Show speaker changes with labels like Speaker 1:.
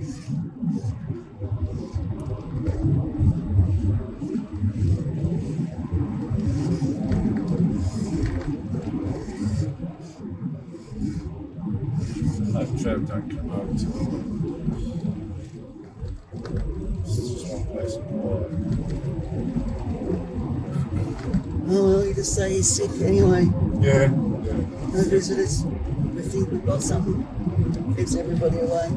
Speaker 1: Trev don't come over to the This is just one place of work.
Speaker 2: Oh, well, you just say he's sick anyway.
Speaker 1: Yeah.
Speaker 2: No visitors. We think we've got something. Keeps everybody away.